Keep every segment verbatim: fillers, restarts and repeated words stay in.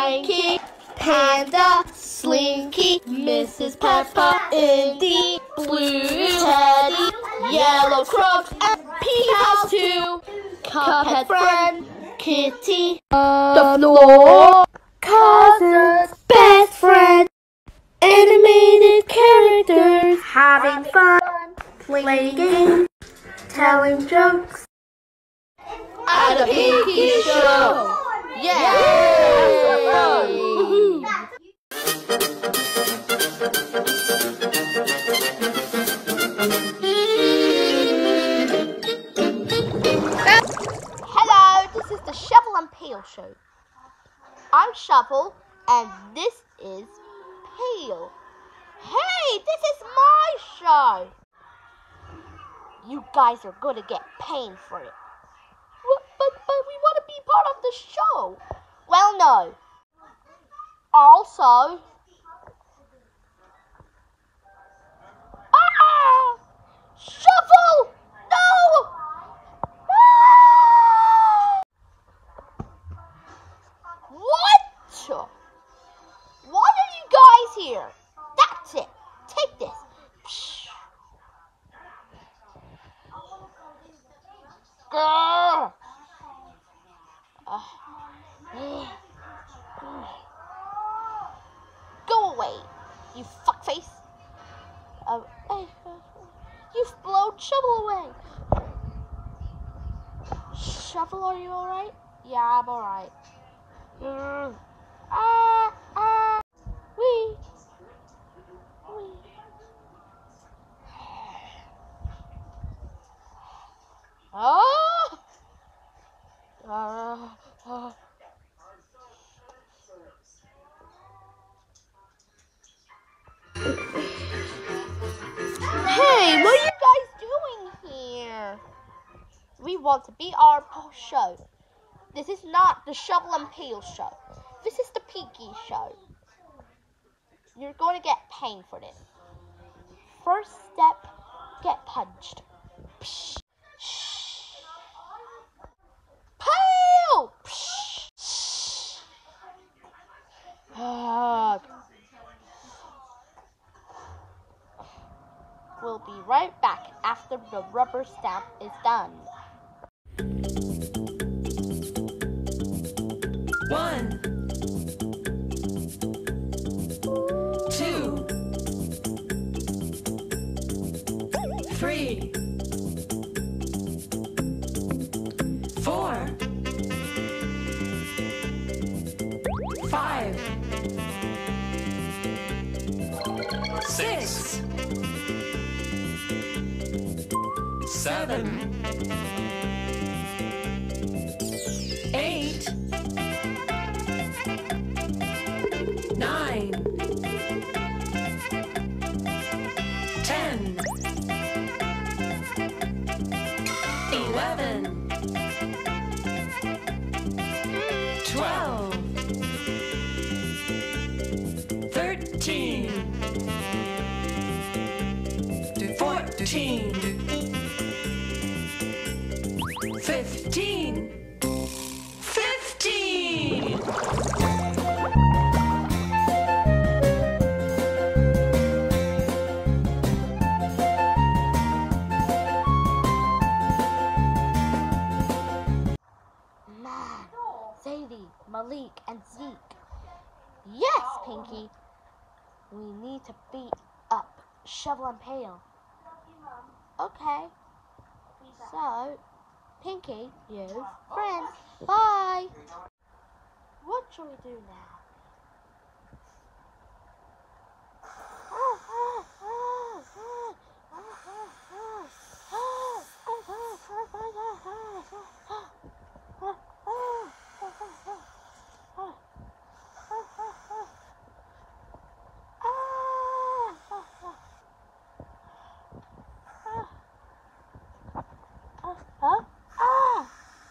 Frankie, Panda, Slinky, Missus Peppa, Indy, Blue, Teddy, Yellow Crux, and Pea House too. Cuphead friend, Kitty, the floor, cousins, best friend, animated characters, having fun, playing games, telling jokes at a Pinky Show. Yay! Hello, this is the Shovel and Pail Show. I'm Shovel, and this is Pail. Hey, this is my show. You guys are gonna get paid for it. But, but, but we want to be part of the show. Well, no. Also, ah! Shovel! No! Ah! What? Why are you guys here? That's it. Take this. Psh. Grr. Uh, Go away, you fuckface. Uh, uh, you've blown Shovel away. Shovel, are you alright? Yeah, I'm alright. Mm. Ah, ah. Wee. Wee. Ah. Uh, uh. Hey, what are you guys doing here? We want to be our show. This is not the Shovel and Pail Show. This is the Pinky Show. You're going to get paid for this. First step, get punched. Psh. Shh. Pail! Psh. Ah. We'll be right back after the rubber stamp is done. One, two, three, four, five, six, seven, eight, nine, ten, eleven, twelve, thirteen, fourteen, fifteen, fifteen. Man, Sadie, Malik, and Zeke. Yes, Pinky. We need to beat up Shovel and Pail. Okay. So, Pinky, you, friends, bye. What shall we do now? Huh? Ah!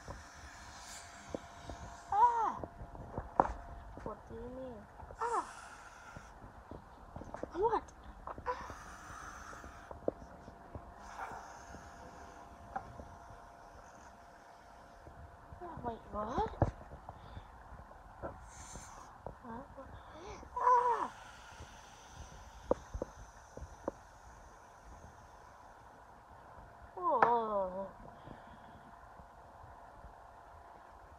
Ah! What do you mean? Ah! What? Ah. Wait, what?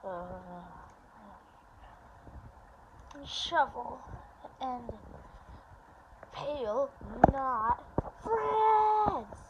Shovel and Pail not friends.